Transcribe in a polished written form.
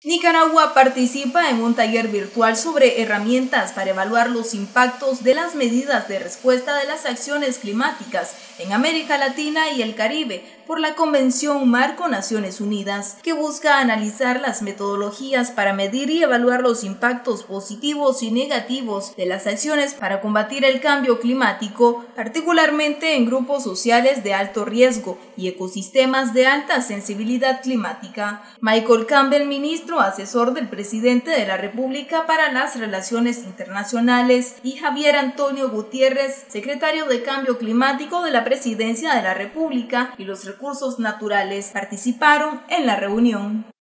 Nicaragua participa en un taller virtual sobre herramientas para evaluar los impactos de las medidas de respuesta de las acciones climáticas en América Latina y el Caribe por la Convención Marco Naciones Unidas, que busca analizar las metodologías para medir y evaluar los impactos positivos y negativos de las acciones para combatir el cambio climático, particularmente en grupos sociales de alto riesgo y ecosistemas de alta sensibilidad climática. Michael Campbell, ministro asesor del presidente de la República para las Relaciones Internacionales, y Javier Antonio Gutiérrez, secretario de Cambio Climático de la Presidencia de la República y los Recursos Naturales, participaron en la reunión.